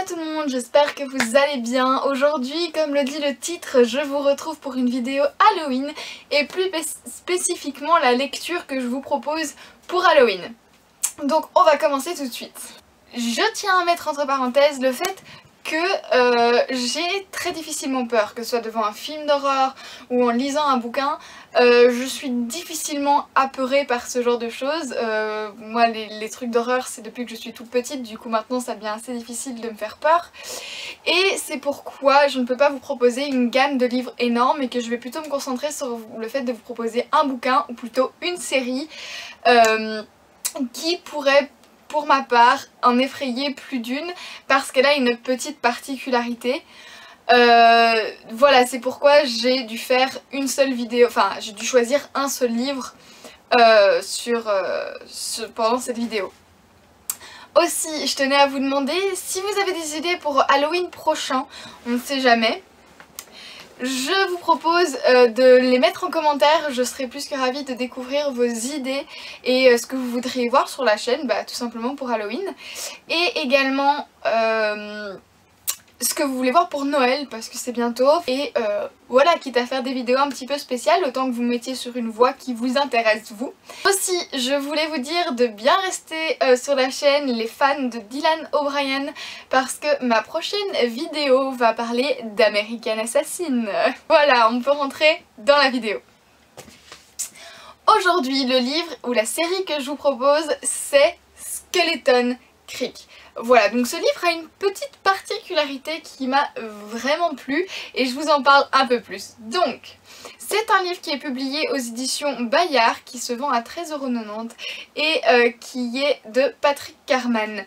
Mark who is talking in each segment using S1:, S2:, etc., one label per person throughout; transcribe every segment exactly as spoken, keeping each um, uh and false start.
S1: tout le monde, j'espère que vous allez bien. Aujourd'hui, comme le dit le titre, je vous retrouve pour une vidéo Halloween et plus spécifiquement la lecture que je vous propose pour Halloween. Donc on va commencer tout de suite. Je tiens à mettre entre parenthèses le fait que euh, j'ai très difficilement peur, que ce soit devant un film d'horreur ou en lisant un bouquin. Euh, je suis difficilement apeurée par ce genre de choses. Euh, moi les, les trucs d'horreur c'est depuis que je suis toute petite, du coup maintenant ça devient assez difficile de me faire peur. Et c'est pourquoi je ne peux pas vous proposer une gamme de livres énorme et que je vais plutôt me concentrer sur le fait de vous proposer un bouquin ou plutôt une série euh, qui pourrait pour ma part en effrayer plus d'une parce qu'elle a une petite particularité. Euh, voilà, c'est pourquoi j'ai dû faire une seule vidéo, enfin j'ai dû choisir un seul livre euh, sur, euh, sur, pendant cette vidéo. Aussi, je tenais à vous demander si vous avez des idées pour Halloween prochain, on ne sait jamais. Je vous propose euh, de les mettre en commentaire, je serai plus que ravie de découvrir vos idées et euh, ce que vous voudriez voir sur la chaîne, bah, tout simplement pour Halloween. Et également euh, ce que vous voulez voir pour Noël parce que c'est bientôt. Et euh, voilà, quitte à faire des vidéos un petit peu spéciales, autant que vous mettiez sur une voie qui vous intéresse vous. Aussi, je voulais vous dire de bien rester euh, sur la chaîne les fans de Dylan O'Brien parce que ma prochaine vidéo va parler d'American Assassin. Voilà, on peut rentrer dans la vidéo. Aujourd'hui, le livre ou la série que je vous propose, c'est Skeleton Creek. Voilà, donc ce livre a une petite particularité qui m'a vraiment plu et je vous en parle un peu plus. Donc, c'est un livre qui est publié aux éditions Bayard, qui se vend à treize euros quatre-vingt-dix et euh, qui est de Patrick Carman.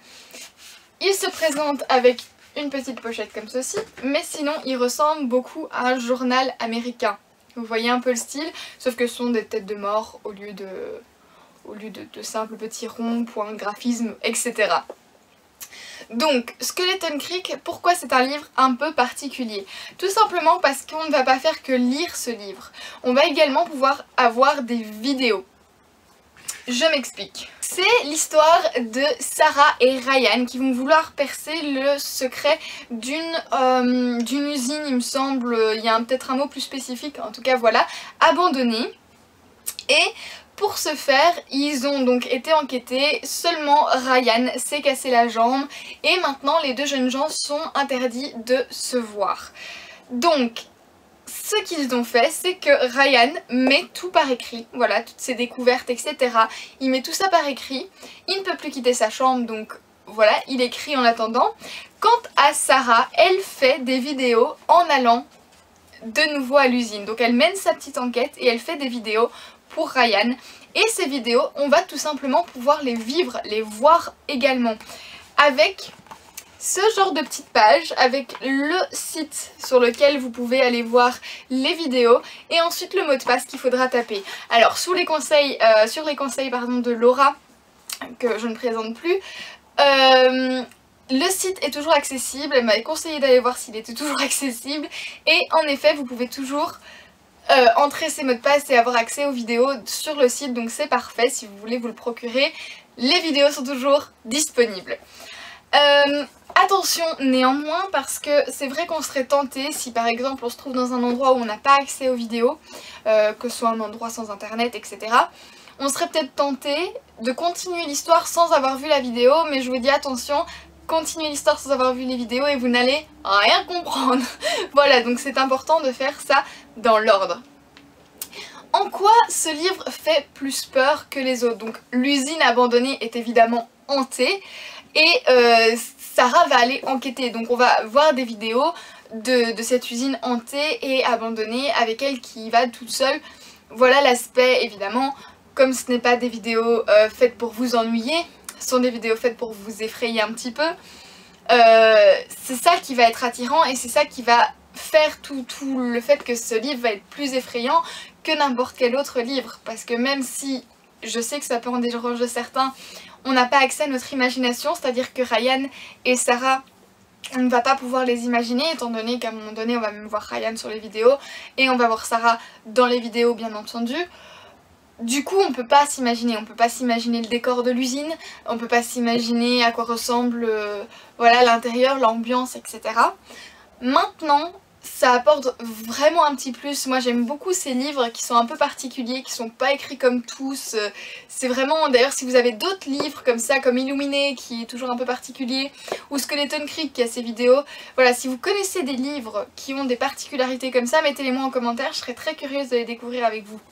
S1: Il se présente avec une petite pochette comme ceci, mais sinon il ressemble beaucoup à un journal américain. Vous voyez un peu le style, sauf que ce sont des têtes de mort au lieu de, au lieu de, de simples petits ronds, points, graphismes, et cetera. Donc, Skeleton Creek, pourquoi c'est un livre un peu particulier? Tout simplement parce qu'on ne va pas faire que lire ce livre. On va également pouvoir avoir des vidéos. Je m'explique. C'est l'histoire de Sarah et Ryan qui vont vouloir percer le secret d'une euh, d'une usine, il me semble, il y a peut-être un mot plus spécifique, en tout cas voilà, abandonnée. Et pour ce faire, ils ont donc été enquêtés, seulement Ryan s'est cassé la jambe et maintenant les deux jeunes gens sont interdits de se voir. Donc, ce qu'ils ont fait, c'est que Ryan met tout par écrit, voilà, toutes ses découvertes, et cetera. Il met tout ça par écrit, il ne peut plus quitter sa chambre, donc voilà, il écrit en attendant. Quant à Sarah, elle fait des vidéos en allant de nouveau à l'usine. Donc elle mène sa petite enquête et elle fait des vidéos pour Ryan. Et ces vidéos, on va tout simplement pouvoir les vivre, les voir également. Avec ce genre de petites pages, avec le site sur lequel vous pouvez aller voir les vidéos et ensuite le mot de passe qu'il faudra taper. Alors sous les conseils, euh, sur les conseils pardon, de Laura, que je ne présente plus, euh, le site est toujours accessible, elle m'avait conseillé d'aller voir s'il était toujours accessible et en effet vous pouvez toujours euh, entrer ces mots de passe et avoir accès aux vidéos sur le site, donc c'est parfait si vous voulez vous le procurer, les vidéos sont toujours disponibles. Euh, attention néanmoins parce que c'est vrai qu'on serait tenté si par exemple on se trouve dans un endroit où on n'a pas accès aux vidéos, euh, que ce soit un endroit sans internet et cetera. On serait peut-être tenté de continuer l'histoire sans avoir vu la vidéo, mais je vous dis attention, continuez l'histoire sans avoir vu les vidéos et vous n'allez rien comprendre. Voilà, donc c'est important de faire ça dans l'ordre. En quoi ce livre fait plus peur que les autres? Donc l'usine abandonnée est évidemment hantée et euh, Sarah va aller enquêter. Donc on va voir des vidéos de, de cette usine hantée et abandonnée avec elle qui y va toute seule. Voilà l'aspect évidemment, comme ce n'est pas des vidéos euh, faites pour vous ennuyer, ce sont des vidéos faites pour vous effrayer un petit peu. Euh, c'est ça qui va être attirant et c'est ça qui va faire tout, tout le fait que ce livre va être plus effrayant que n'importe quel autre livre. Parce que même si je sais que ça peut en déranger certains, on n'a pas accès à notre imagination, c'est-à-dire que Ryan et Sarah, on ne va pas pouvoir les imaginer étant donné qu'à un moment donné on va même voir Ryan sur les vidéos et on va voir Sarah dans les vidéos bien entendu. du coup on peut pas s'imaginer, on peut pas s'imaginer le décor de l'usine, on peut pas s'imaginer à quoi ressemble euh, voilà, l'intérieur, l'ambiance, et cetera. Maintenant, ça apporte vraiment un petit plus. Moi j'aime beaucoup ces livres qui sont un peu particuliers, qui sont pas écrits comme tous. C'est vraiment, d'ailleurs si vous avez d'autres livres comme ça, comme Illuminé qui est toujours un peu particulier, ou Skeleton Creek qui a ses vidéos, voilà, si vous connaissez des livres qui ont des particularités comme ça, mettez-les moi en commentaire, je serais très curieuse de les découvrir avec vous.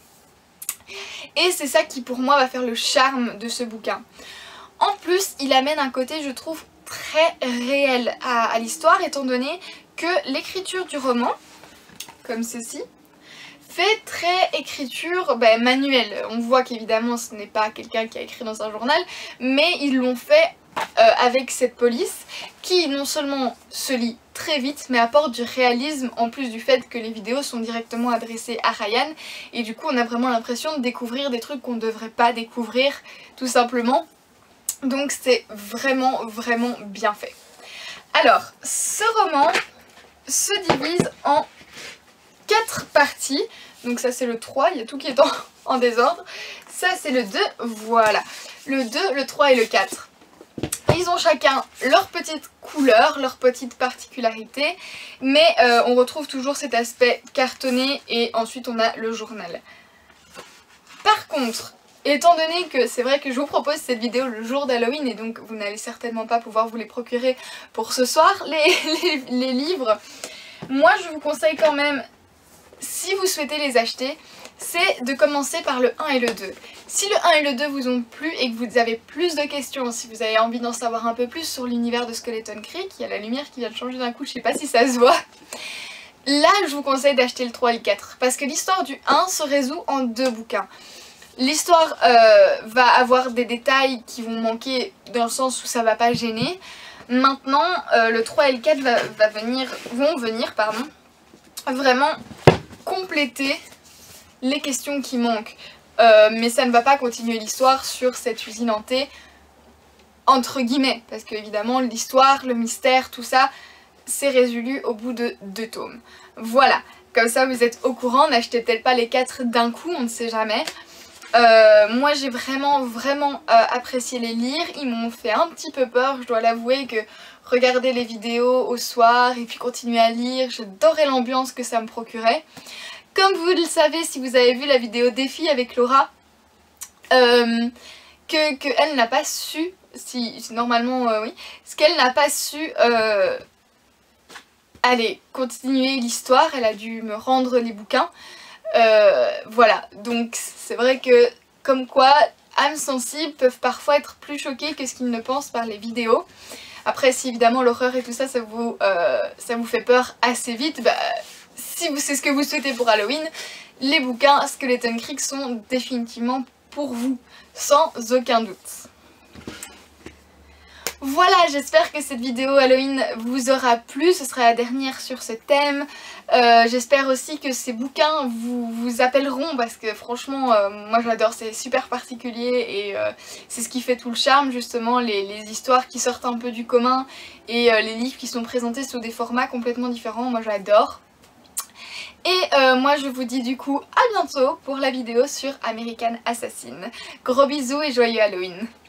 S1: Et c'est ça qui pour moi va faire le charme de ce bouquin. En plus, il amène un côté, je trouve, très réel à, à l'histoire, étant donné que l'écriture du roman, comme ceci, fait très écriture ben, manuelle. On voit qu'évidemment ce n'est pas quelqu'un qui a écrit dans un journal, mais ils l'ont fait euh, avec cette police qui non seulement se lit très vite, mais apporte du réalisme en plus du fait que les vidéos sont directement adressées à Ryan, et du coup on a vraiment l'impression de découvrir des trucs qu'on ne devrait pas découvrir tout simplement. Donc c'est vraiment vraiment bien fait. Alors, ce roman se divise en quatre parties. Donc ça c'est le trois, il y a tout qui est en, en désordre. Ça c'est le deux, voilà. Le deux, le trois et le quatre. Ils ont chacun leur petite couleur, leur petite particularité, mais euh, on retrouve toujours cet aspect cartonné et ensuite on a le journal. Par contre, étant donné que c'est vrai que je vous propose cette vidéo le jour d'Halloween et donc vous n'allez certainement pas pouvoir vous les procurer pour ce soir, les, les, les livres, moi je vous conseille quand même, si vous souhaitez les acheter, c'est de commencer par le un et le deux. Si le un et le deux vous ont plu et que vous avez plus de questions, si vous avez envie d'en savoir un peu plus sur l'univers de Skeleton Creek, il y a la lumière qui vient de changer d'un coup, je sais pas si ça se voit. Là je vous conseille d'acheter le trois et le quatre parce que l'histoire du un se résout en deux bouquins. L'histoire euh, va avoir des détails qui vont manquer dans le sens où ça va pas gêner. Maintenant euh, le trois et le quatre va, va venir, vont venir pardon, vraiment compléter les questions qui manquent. Euh, mais ça ne va pas continuer l'histoire sur cette usine hantée entre guillemets, parce que évidemment l'histoire, le mystère, tout ça, c'est résolu au bout de deux tomes. Voilà, comme ça vous êtes au courant, n'achetez peut-être pas les quatre d'un coup, on ne sait jamais. Euh, moi j'ai vraiment vraiment euh, apprécié les lire, ils m'ont fait un petit peu peur, je dois l'avouer que regarder les vidéos au soir et puis continuer à lire, j'adorais l'ambiance que ça me procurait. Comme vous le savez si vous avez vu la vidéo défi avec Laura, euh, que, que elle n'a pas su, si normalement euh, oui, ce qu'elle n'a pas su euh, aller continuer l'histoire, elle a dû me rendre les bouquins. Euh, voilà, donc c'est vrai que comme quoi âmes sensibles peuvent parfois être plus choquées que ce qu'ils ne pensent par les vidéos. Après si évidemment l'horreur et tout ça ça vous, euh, ça vous fait peur assez vite, bah, si c'est ce que vous souhaitez pour Halloween, les bouquins Skeleton Creek sont définitivement pour vous, sans aucun doute. Voilà, j'espère que cette vidéo Halloween vous aura plu, ce sera la dernière sur ce thème. Euh, j'espère aussi que ces bouquins vous, vous appelleront parce que franchement, euh, moi j'adore, c'est super particulier et euh, c'est ce qui fait tout le charme justement, les, les histoires qui sortent un peu du commun et euh, les livres qui sont présentés sous des formats complètement différents, moi j'adore. Et euh, moi je vous dis du coup à bientôt pour la vidéo sur American Assassin. Gros bisous et joyeux Halloween!